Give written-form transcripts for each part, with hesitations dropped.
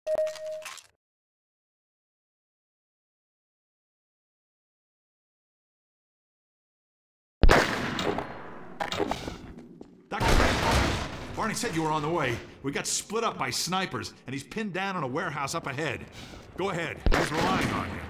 Barney said you were on the way. We got split up by snipers, and he's pinned down in a warehouse up ahead. Go ahead. He's relying on you.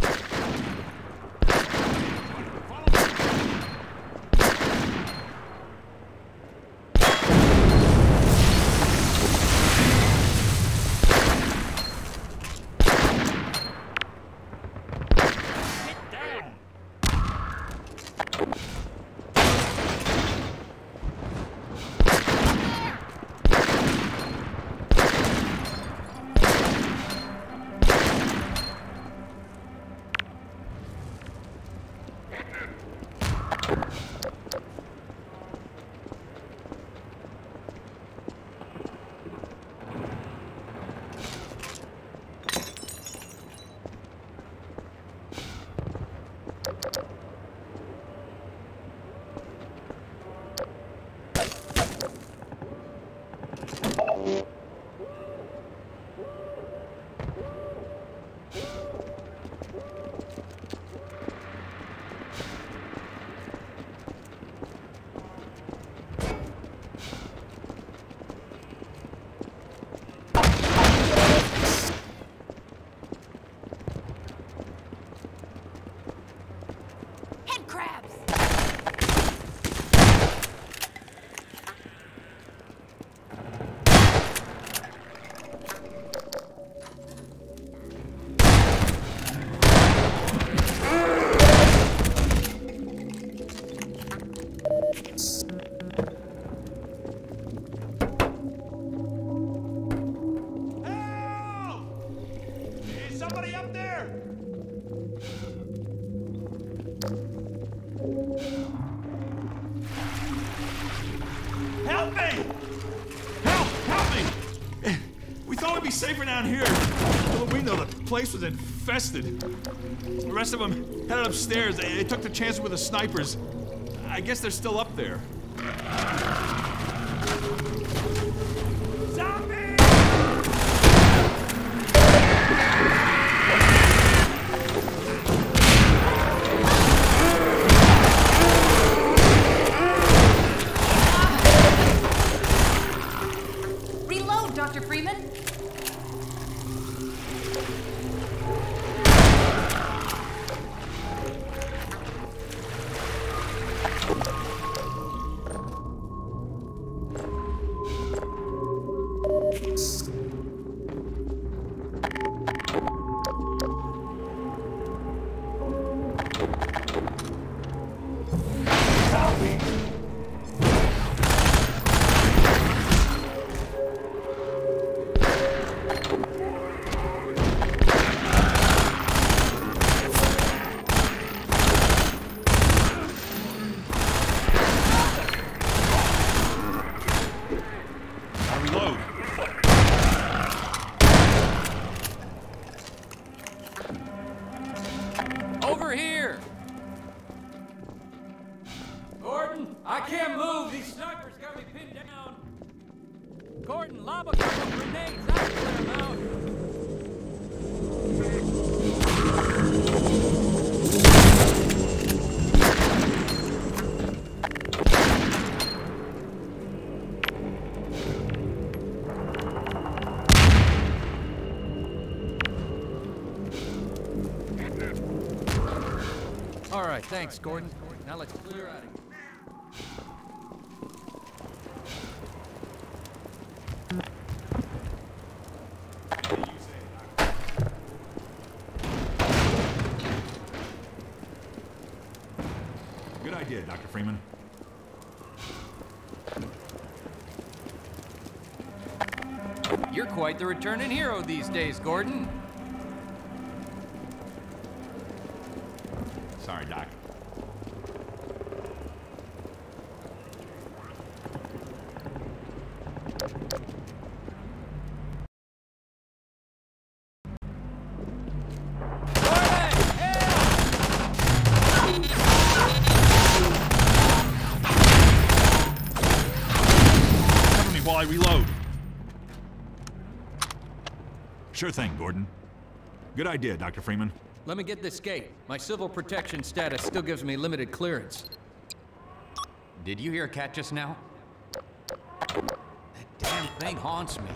Safer down here. Well, we know the place was infested. The rest of them headed upstairs. They took the chance with the snipers. I guess they're still up there. Zombie! Reload, Dr. Freeman. Over here! Gordon, I can't move. These snipers got me pinned down. Gordon, lob a couple grenades out of their mouth. All right, thanks, Gordon. Now let's clear out of here. Good idea, Dr. Freeman. You're quite the returning hero these days, Gordon. Sorry, Doc. Cover me while I reload. Sure thing, Gordon. Good idea, Dr. Freeman. Let me get this gate. My civil protection status still gives me limited clearance. Did you hear a cat just now? That damn thing haunts me.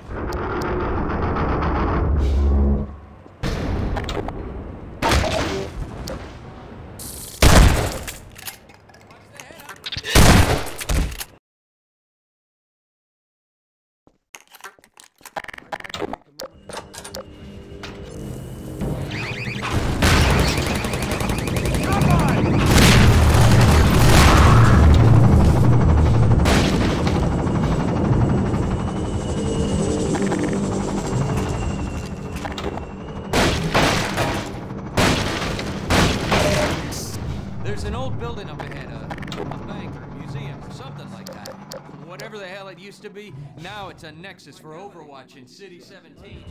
There's an old building up ahead, a bank or a museum or something like that. Whatever the hell it used to be, now it's a nexus for Overwatch in City 17.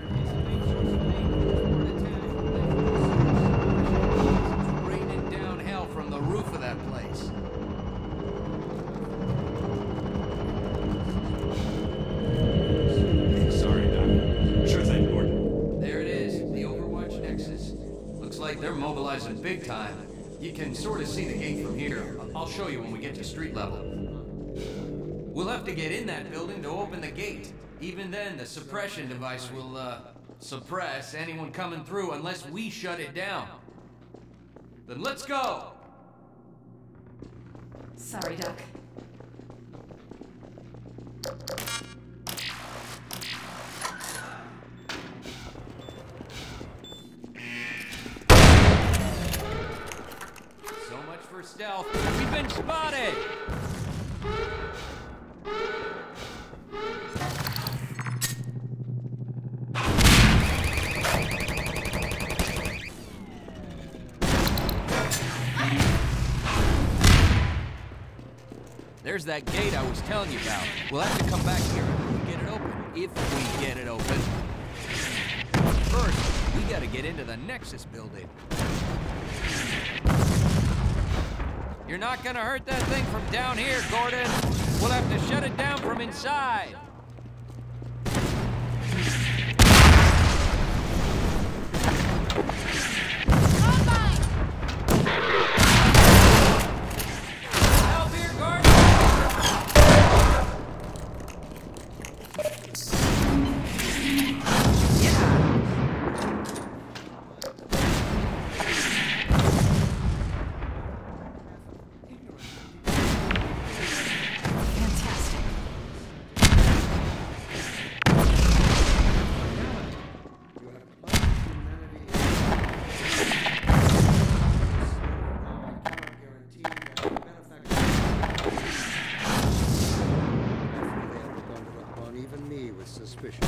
Raining down hell from the roof of that place. Sorry, Doc. Sure thing, Gordon. There it is, the Overwatch nexus. Looks like they're mobilizing big time. You can sort of see the gate from here. I'll show you when we get to street level. We'll have to get in that building to open the gate. Even then, the suppression device will, suppress anyone coming through unless we shut it down. Then let's go! Sorry, Doc. So much for stealth. We've been spotted! There's that gate I was telling you about. We'll have to come back here and get it open. If we get it open. First, we gotta get into the Nexus building. You're not gonna hurt that thing from down here, Gordon. We'll have to shut it down from inside. Help here, Gordon! Fantastic. Even me with suspicion.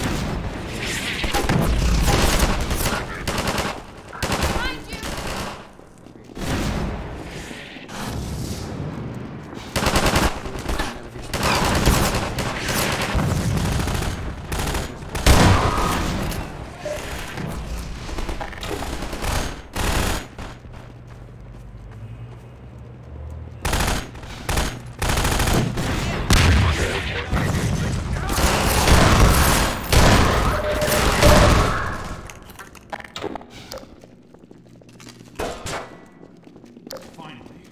Finally.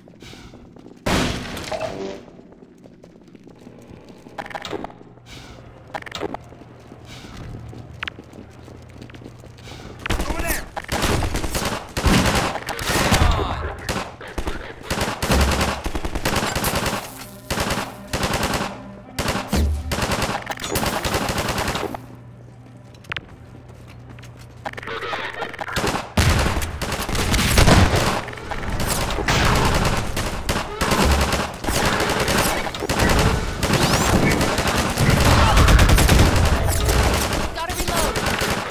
Over there! Gotta reload.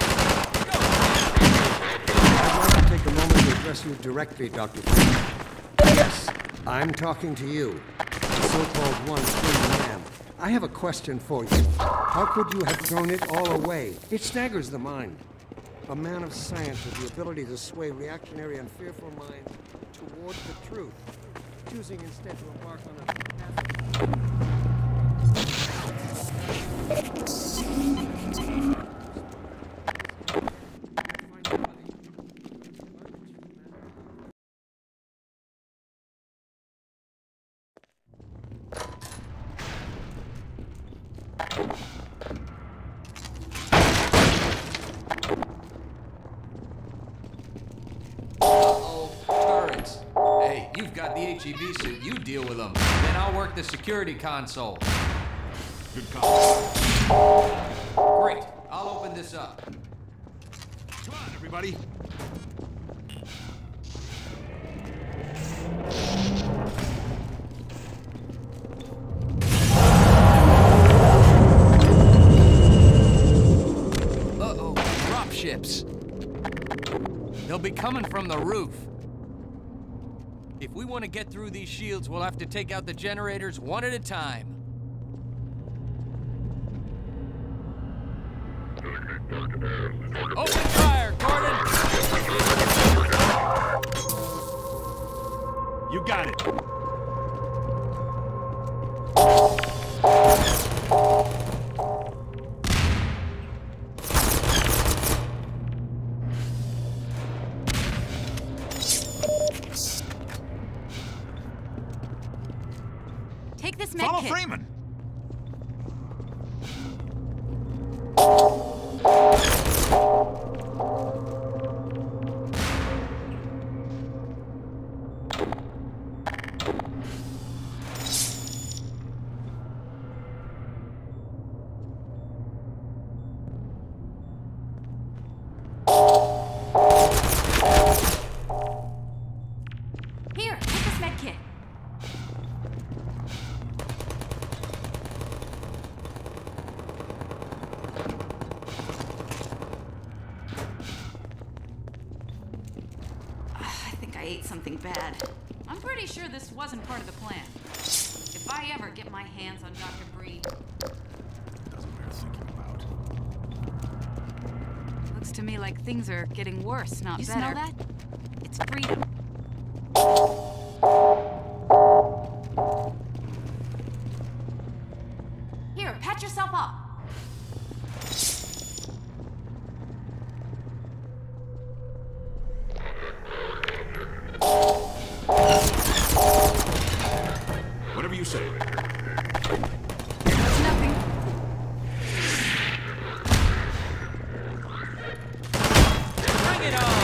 I'd like to take a moment to address you directly, Dr. Freeman. Yes, I'm talking to you, the so-called one free man. I have a question for you. How could you have thrown it all away? It staggers the mind. A man of science with the ability to sway reactionary and fearful minds toward the truth, choosing instead to embark on a path. Uh-oh, turrets. Hey, you've got the HEV suit. You deal with them. Then I'll work the security console. Good call. Great. I'll open this up. Come on, everybody. Uh-oh, drop ships. They'll be coming from the roof. If we want to get through these shields, we'll have to take out the generators one at a time. Open fire, Gordon! You got it. Take this med Follow kit. Freeman. Here, take this med kit. I think I ate something bad. I'm pretty sure this wasn't part of the plan. If I ever get my hands on Dr. Bree, Doesn't bear thinking about. looks to me like things are getting worse, not better. You smell that? It's freedom. Here, patch yourself up. Whatever you say. That's nothing. Bring it on!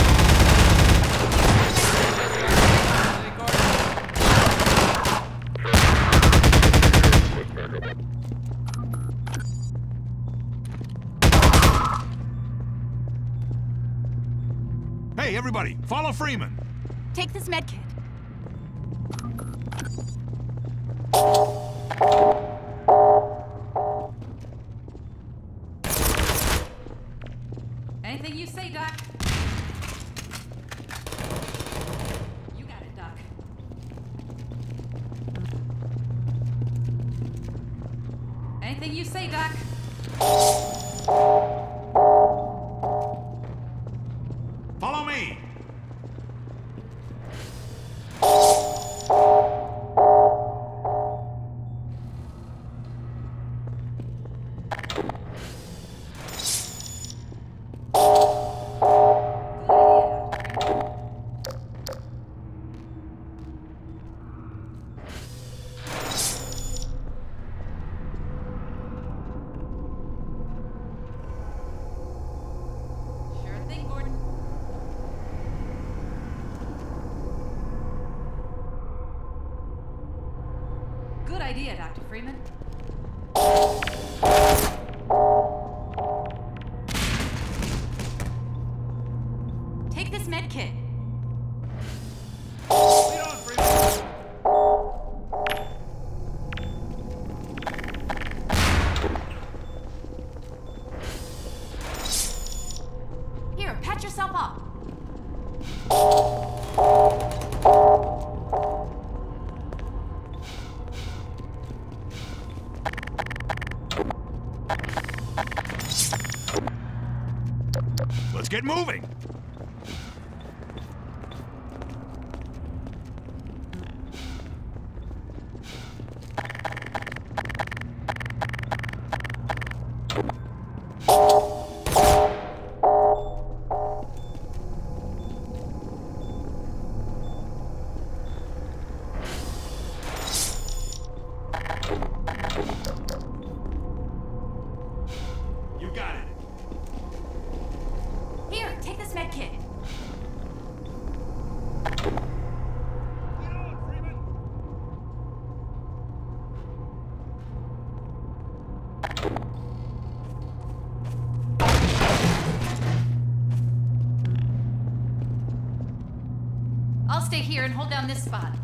Hey, everybody, follow Freeman. Take this med kit. Anything you say, Doc. You got it, Doc. Anything you say, Doc. Follow me. Sure thing, Gordon. Good idea, Dr. Freeman. Take this med kit. Lead on, Freeman. Here, patch yourself up. Let's get moving. stay here and hold down this spot.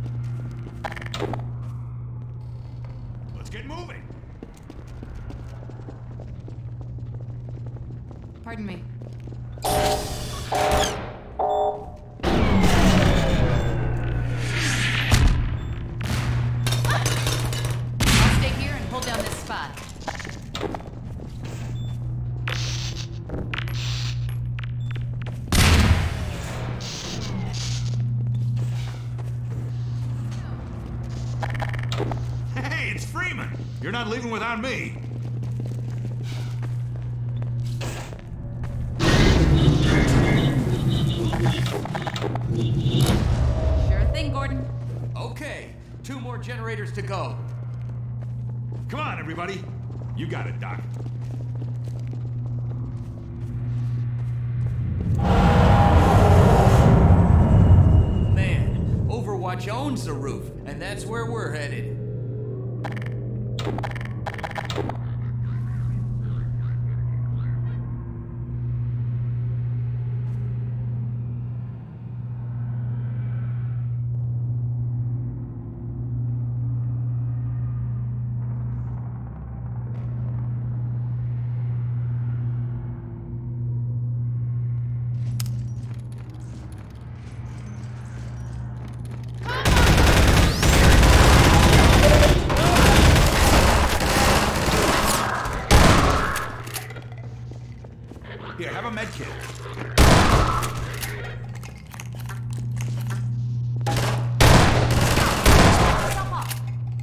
Let's get moving. Pardon me. I'll stay here and hold down this spot. Hey, it's Freeman. You're not leaving without me. Sure thing, Gordon. Okay, 2 more generators to go. Come on, everybody. You got it, Doc. Man, Overwatch owns the roof, and that's where we're headed. Here, have a med kit. Stop off.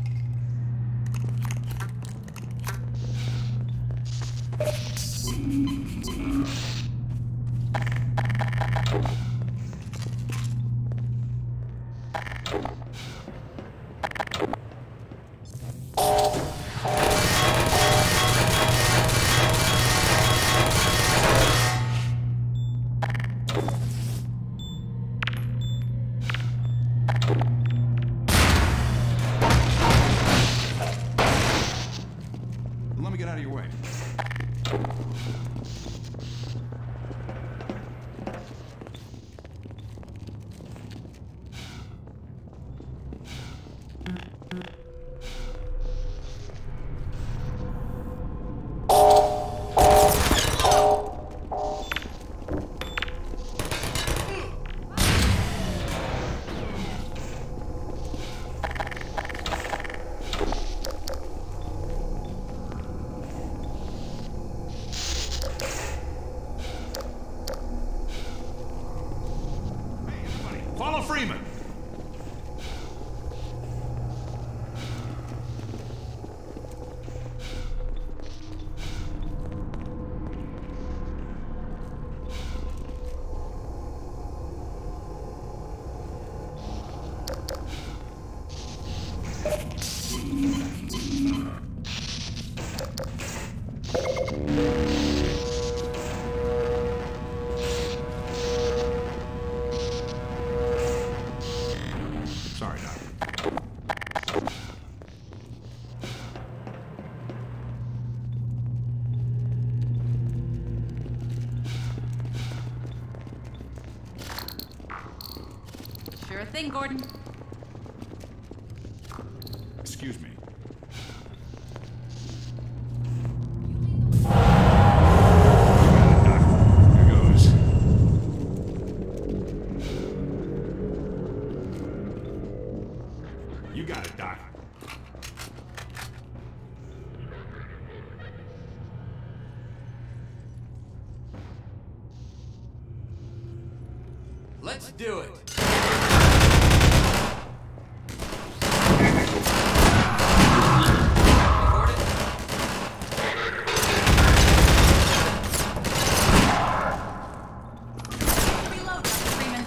Let me get out of your way. Follow Freeman. Sorry, Doc. Sure thing, Gordon. Excuse me. Here goes. You got it, Doc. Let's do it. Reload, Dr. Freeman.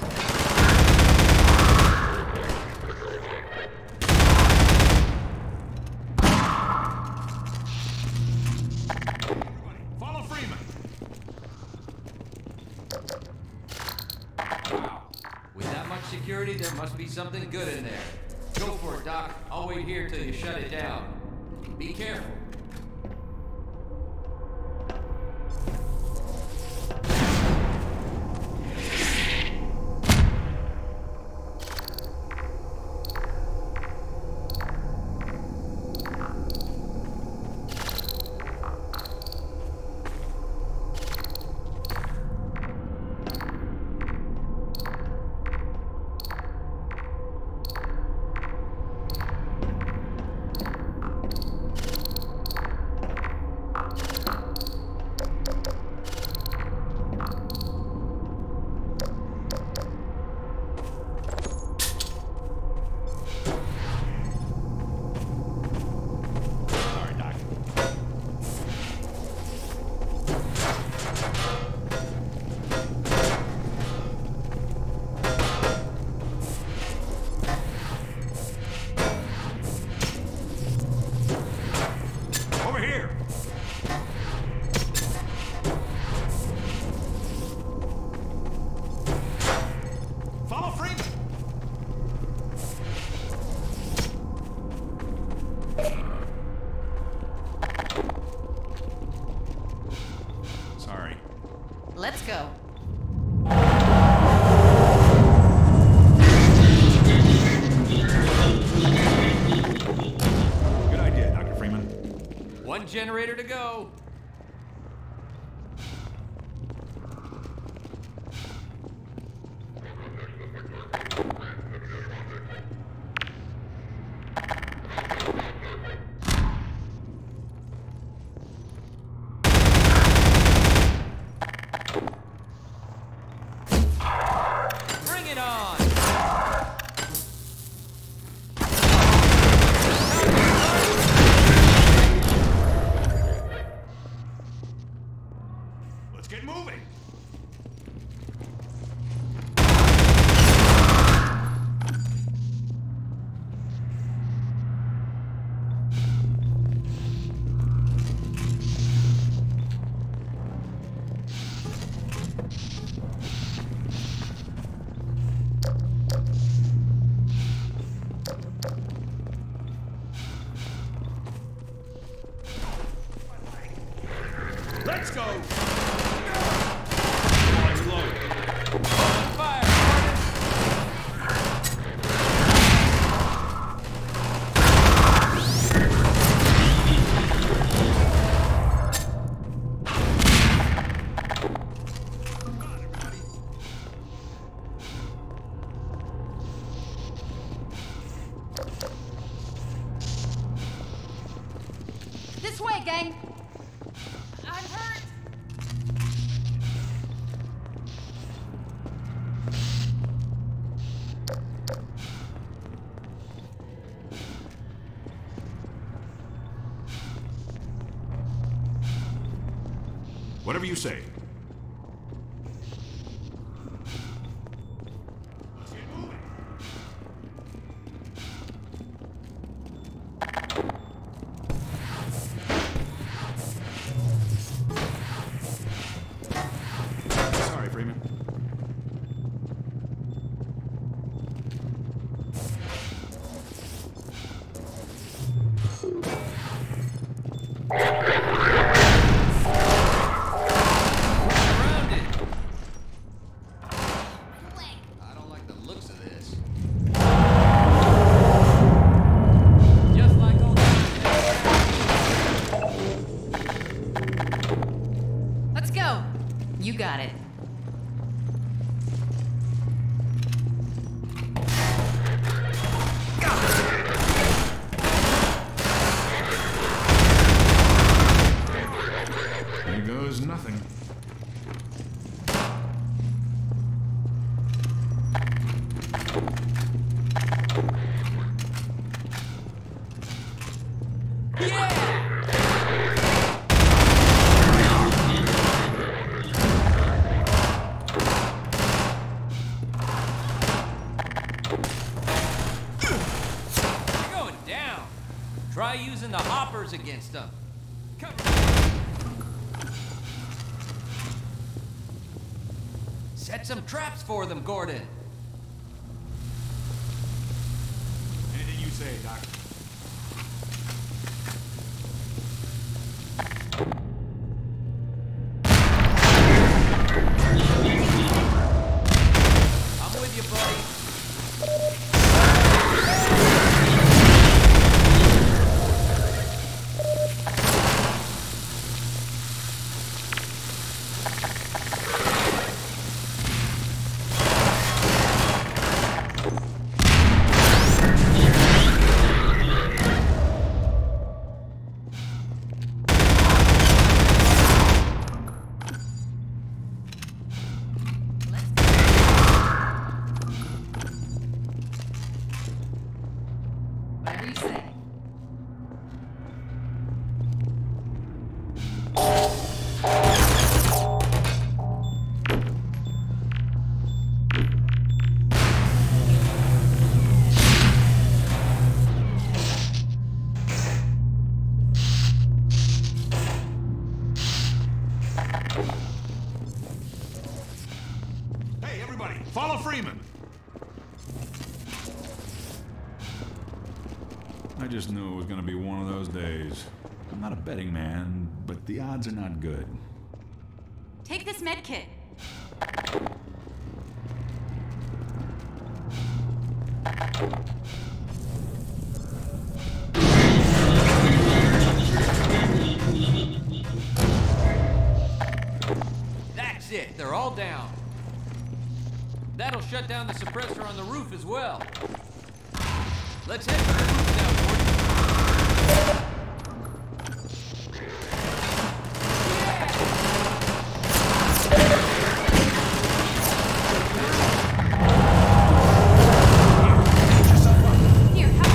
Follow Freeman. Wow. With that much security, there must be something good in there. Go for it, Doc. I'll wait here till you shut it down. Be careful. generator to go. Bring it on! Let's get moving. Let's go! Reload. Fire, This way, gang! I'm hurt! Whatever you say. Sorry, Freeman. surrounded. I don't like the looks of this. Just like old Let's go! You got it. There goes nothing. You're going down. Try using the hoppers against them. Come. Set some traps for them, Gordon. Anything you say, Doc. I'm with you, buddy. Whatever you say. Hey, everybody, follow Freeman. I just knew it was gonna be one of those days. I'm not a betting man, but the odds are not good. Take this med kit. it. They're all down. That'll shut down the suppressor on the roof as well. Let's head for the roof now, Gordon. Here, have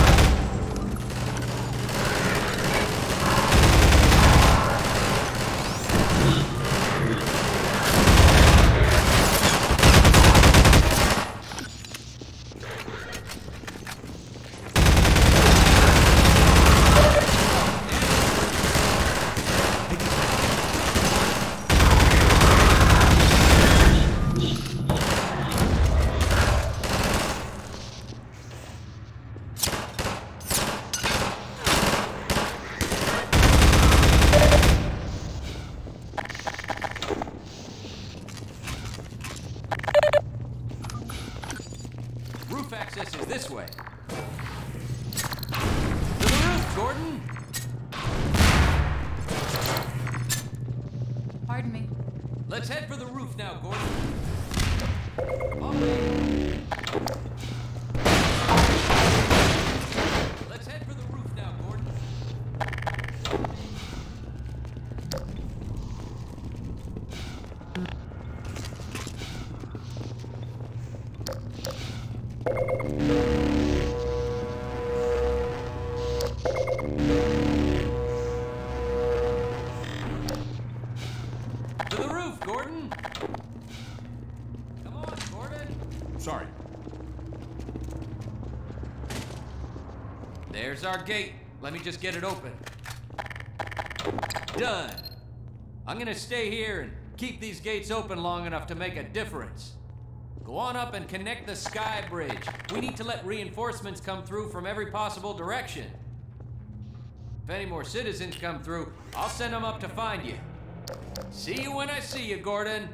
Roof access is this way. To the roof, Gordon! Pardon me. Let's head for the roof now, Gordon. Okay. Let's head for the roof now, Gordon. To the roof, Gordon! Come on, Gordon! Sorry. There's our gate. Let me just get it open. Done. I'm gonna stay here and keep these gates open long enough to make a difference. Go on up and connect the sky bridge. We need to let reinforcements come through from every possible direction. If any more citizens come through, I'll send them up to find you. See you when I see you, Gordon.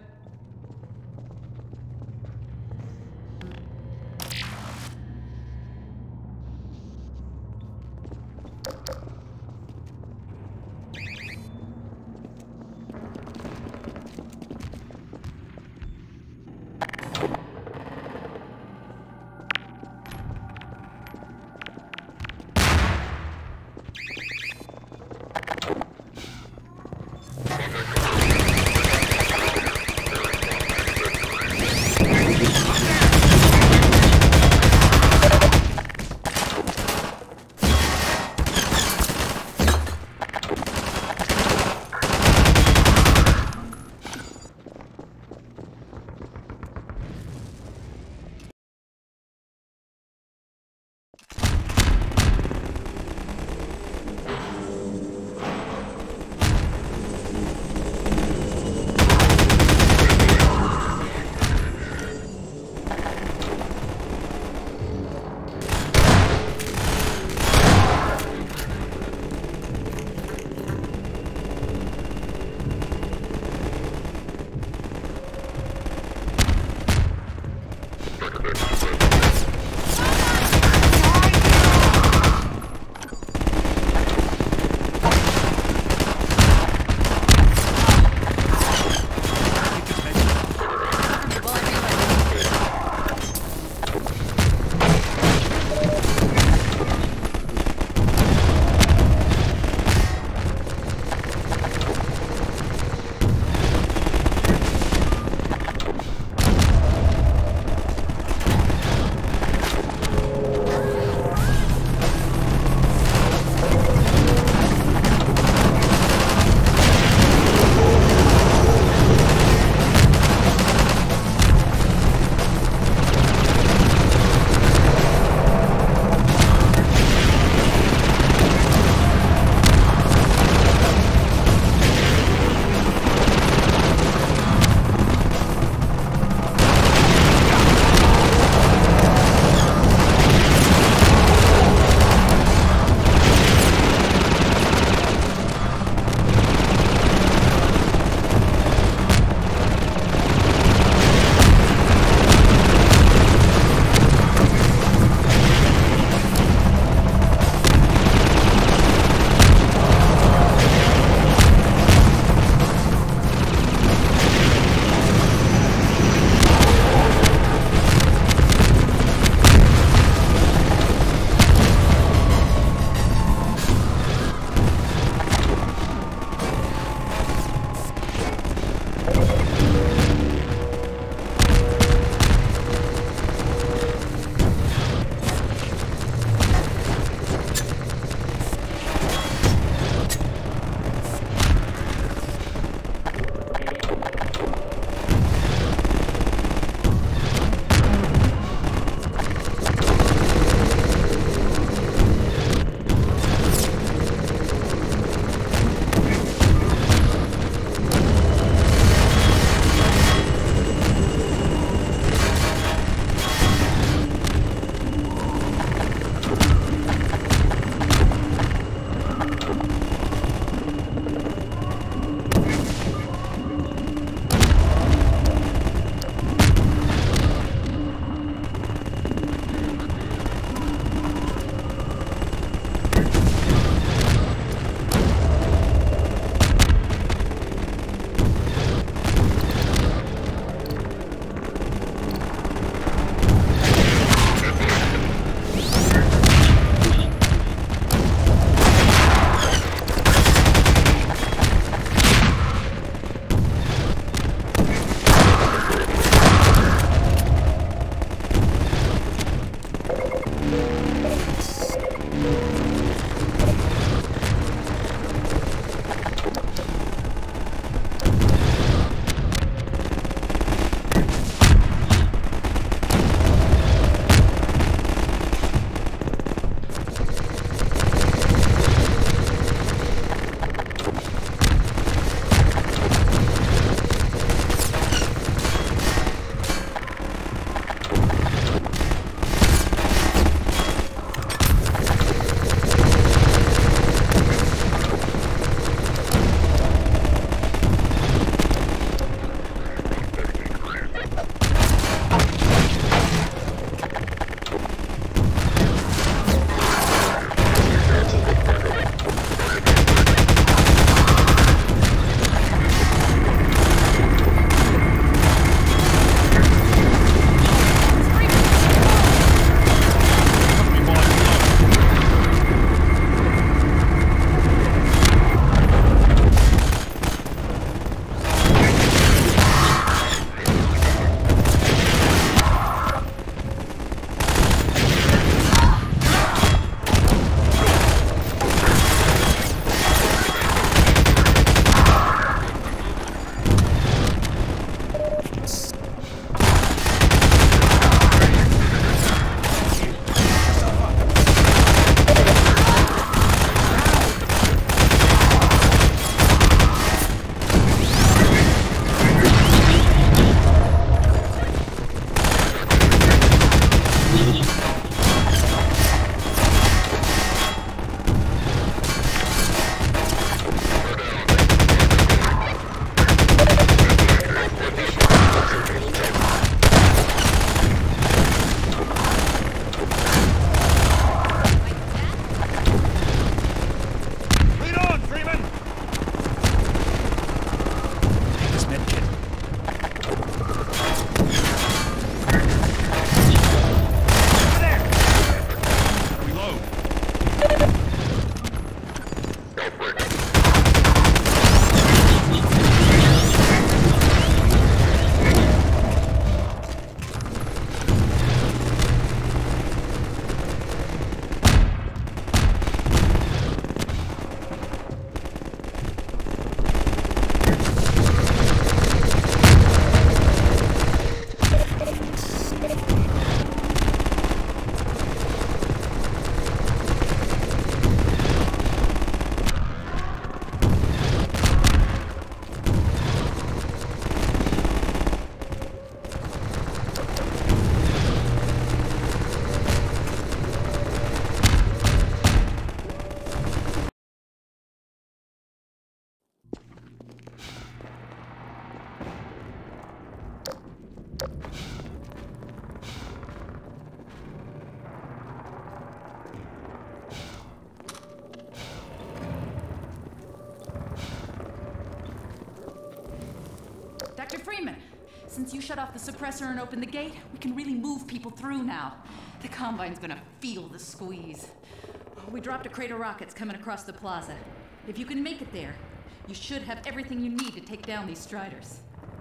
Since you shut off the suppressor and opened the gate, we can really move people through now. The Combine's gonna feel the squeeze. We dropped a crate of rockets coming across the plaza. If you can make it there, you should have everything you need to take down these Striders.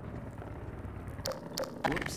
Whoops.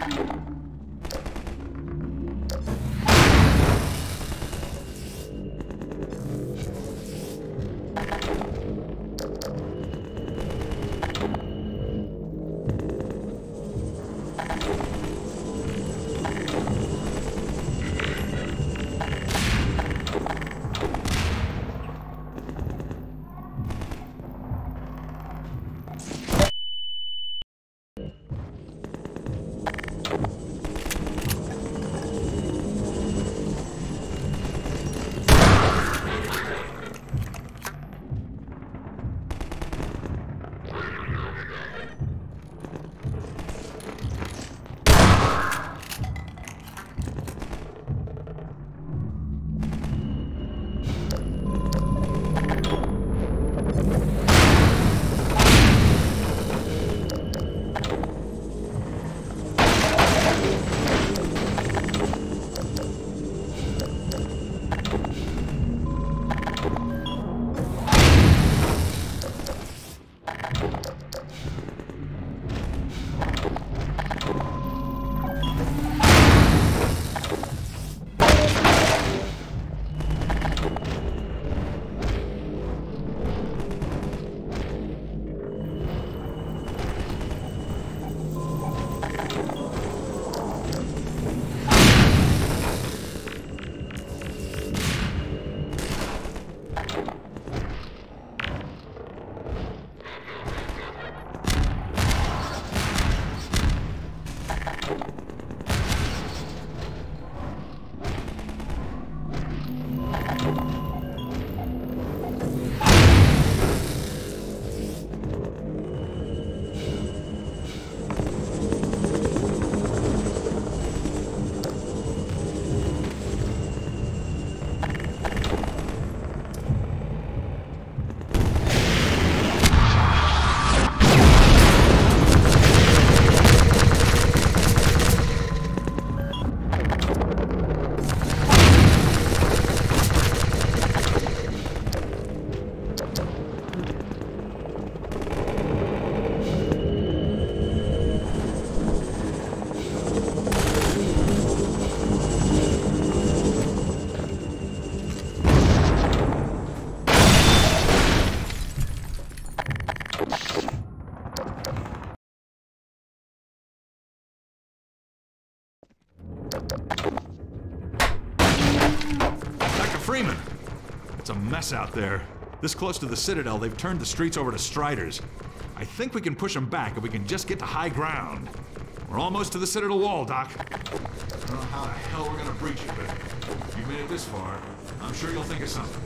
Freeman! It's a mess out there. This close to the Citadel, they've turned the streets over to Striders. I think we can push them back if we can just get to high ground. We're almost to the Citadel wall, Doc. I don't know how the hell we're gonna breach it, but if you've made it this far, I'm sure you'll think of something.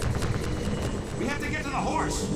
We have to get to the horse!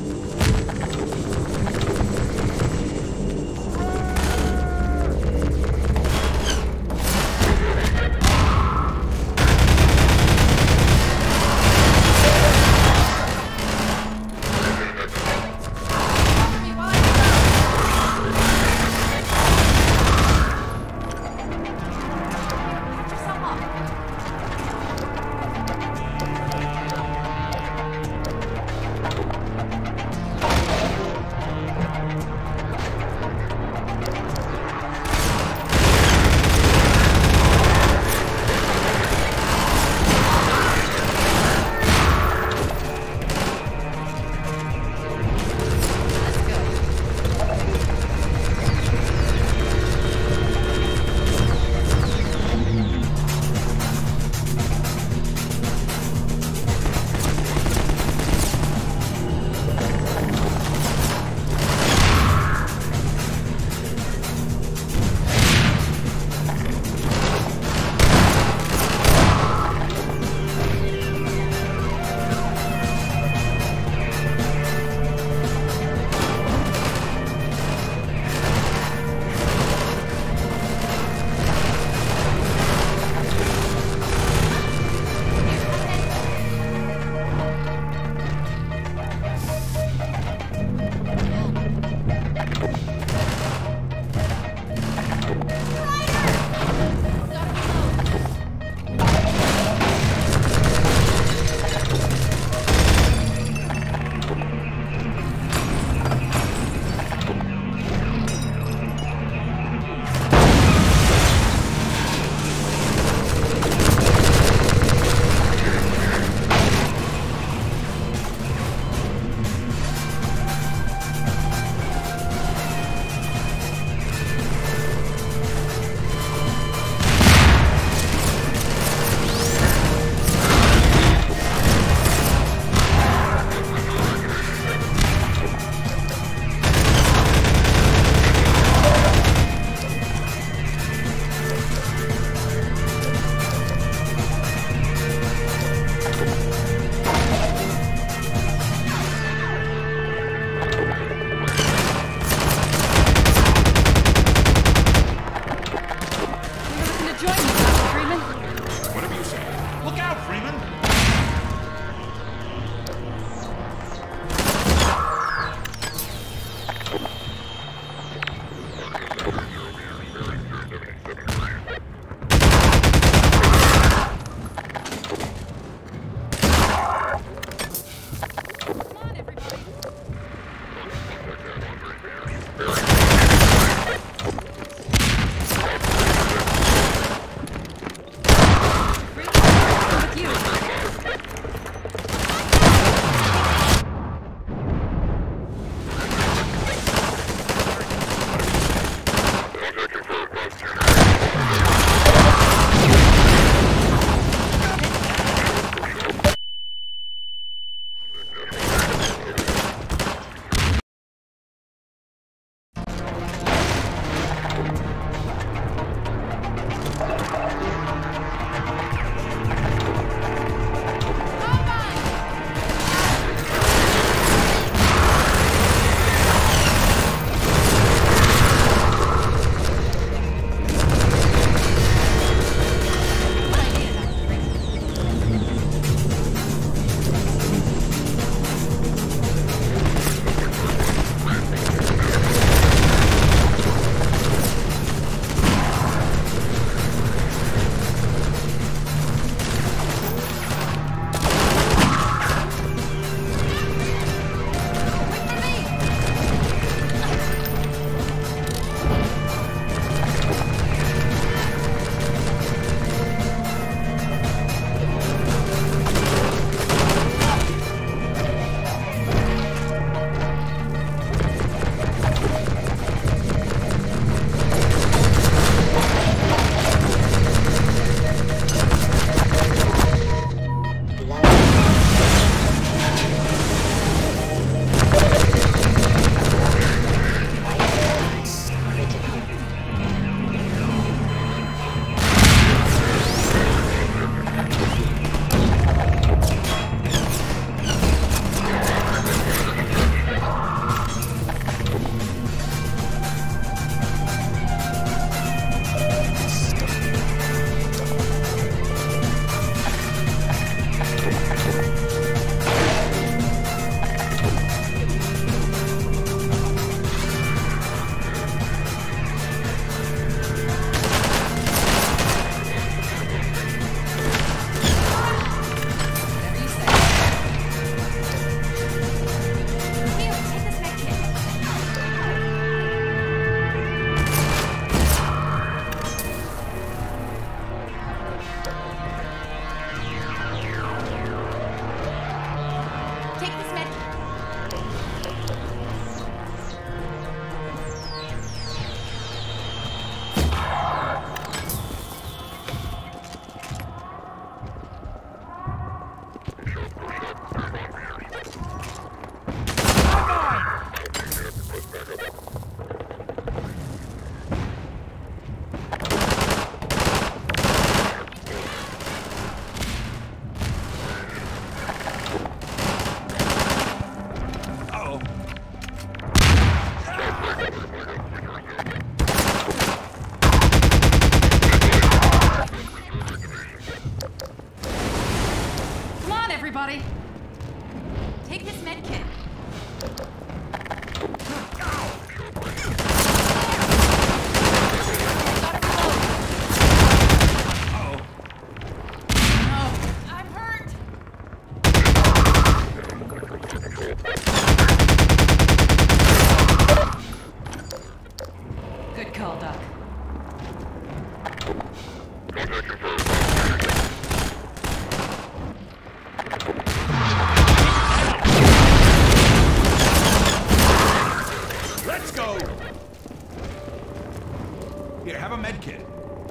have a med kit.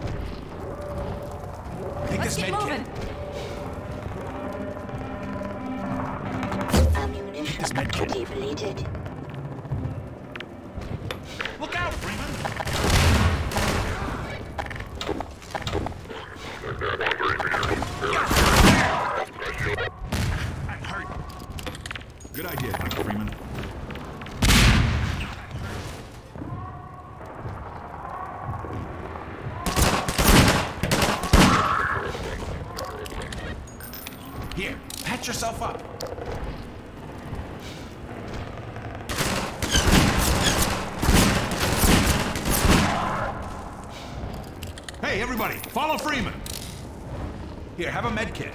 Take Let's this keep med moving. kit. Ammunition This med kit. depleted. Look out, Freeman! I'm hurt. Good idea, Dr. Freeman. Here, patch yourself up. Hey, everybody, follow Freeman. Here, have a med kit.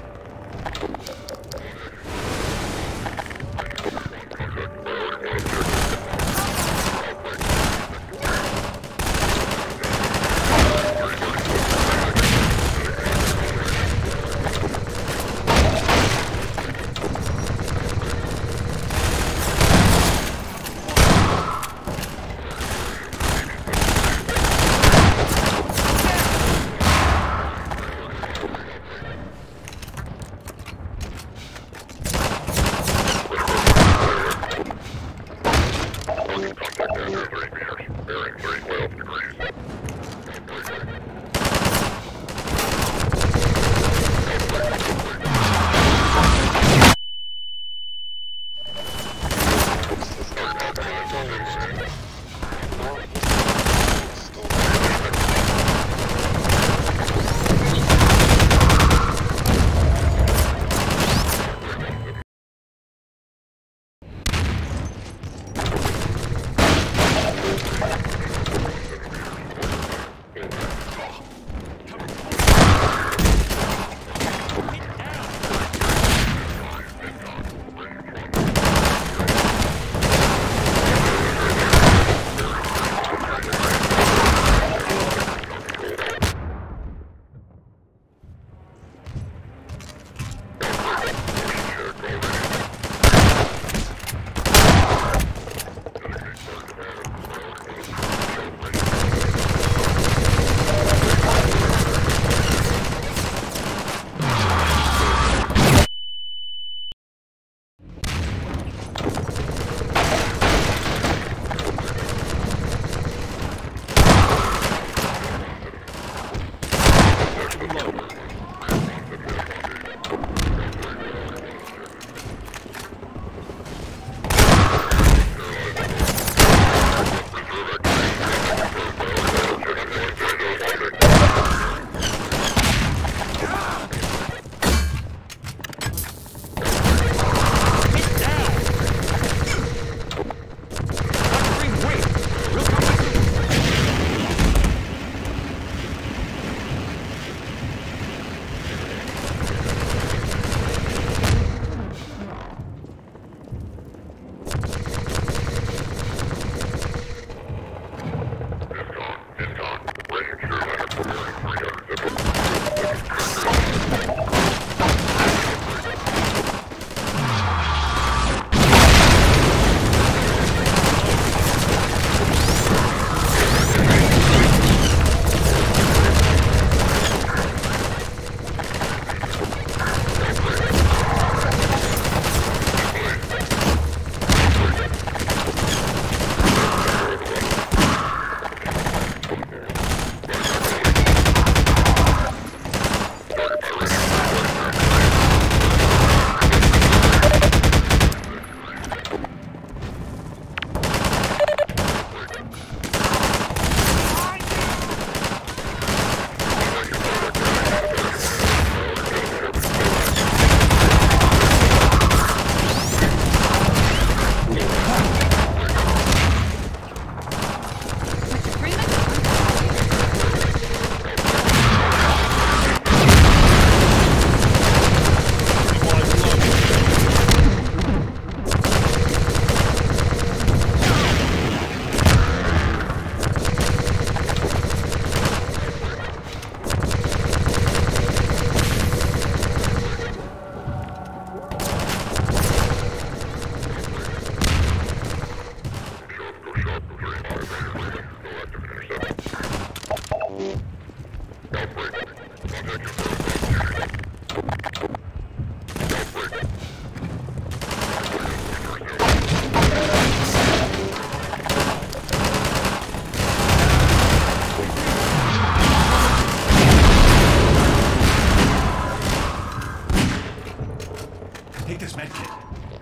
Take this med kit.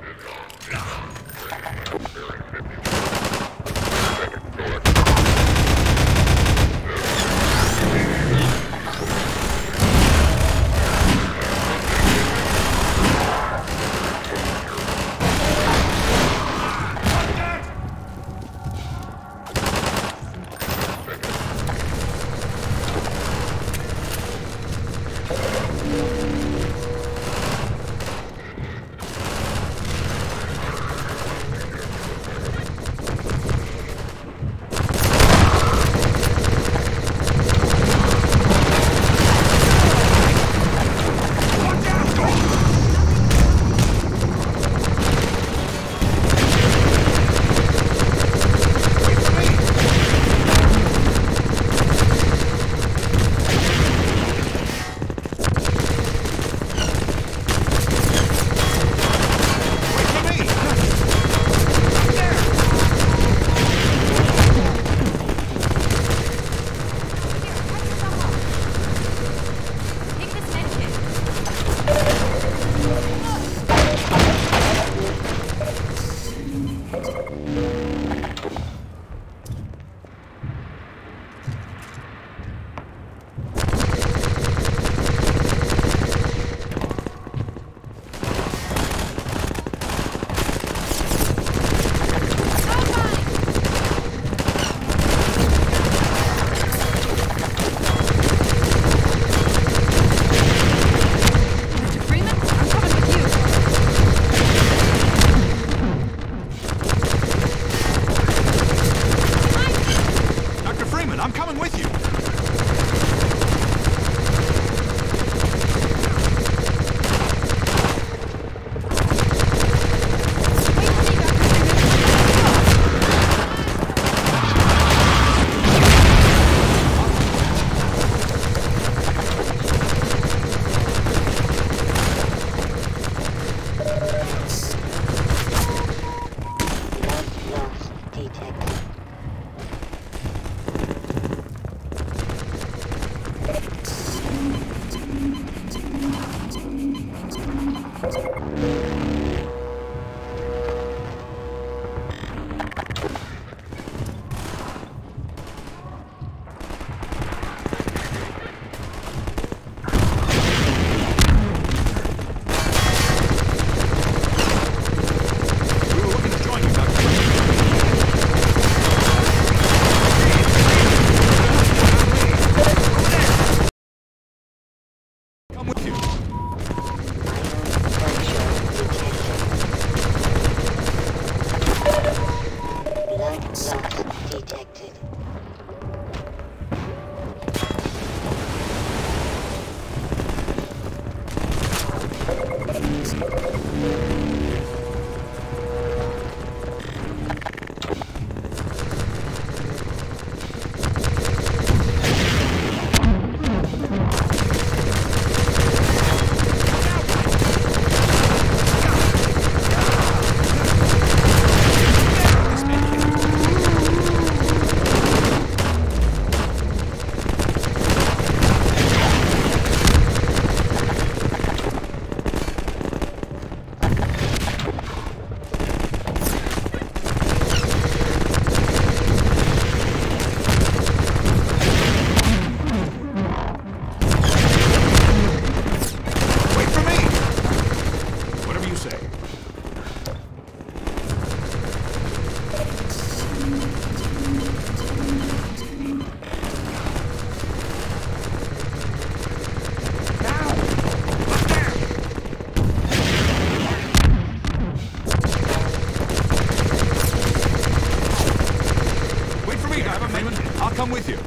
come with you.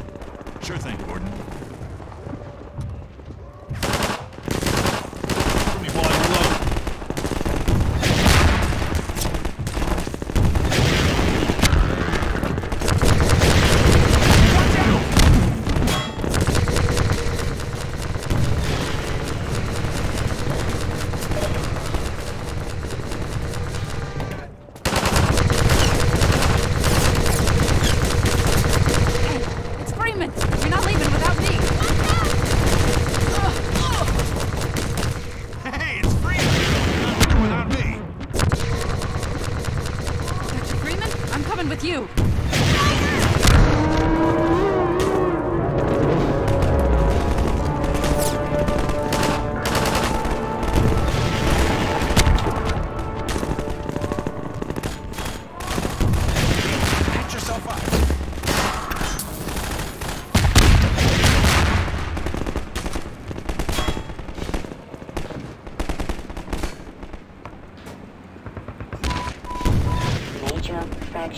Sure thing, Gordon. Shoot me while I reload. Watch out!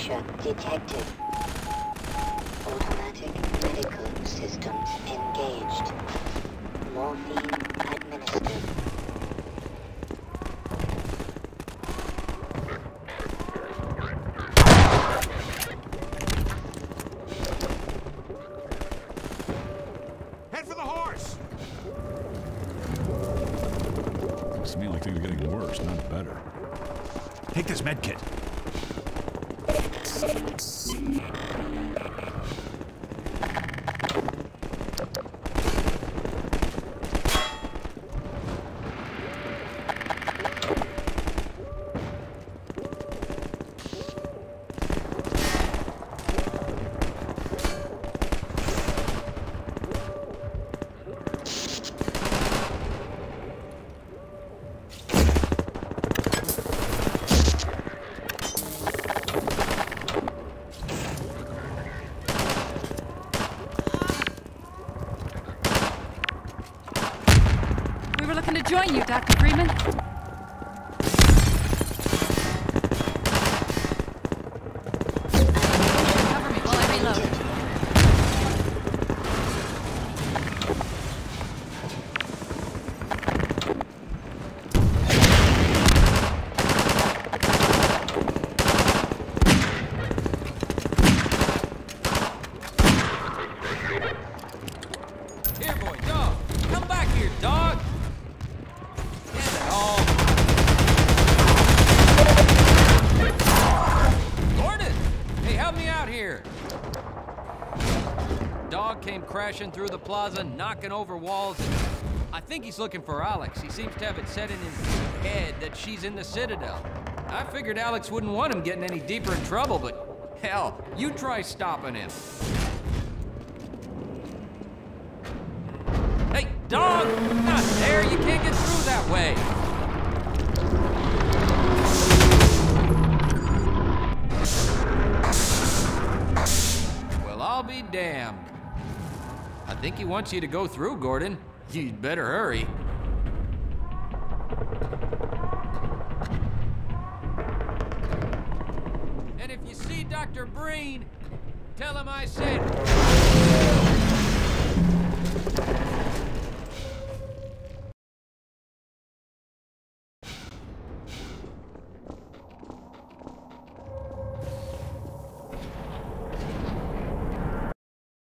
signature detected. Automatic medical systems engaged. Morphine administered. Head for the horse! Looks to me like things are getting worse, not better. Take this med kit. We were looking to join you, Dr. Freeman. Cover me while I reload. Here, boy, dog. Come back here, dog. Get it all. Gordon! Hey, help me out here. Dog came crashing through the plaza, knocking over walls. I think he's looking for Alex. He seems to have it set in his head that she's in the Citadel. I figured Alex wouldn't want him getting any deeper in trouble, but hell, you try stopping him. Hey, dog! Not there! You can't get through that way! Well, I'll be damned. I think he wants you to go through, Gordon. You'd better hurry. And if you see Dr. Breen, tell him I said...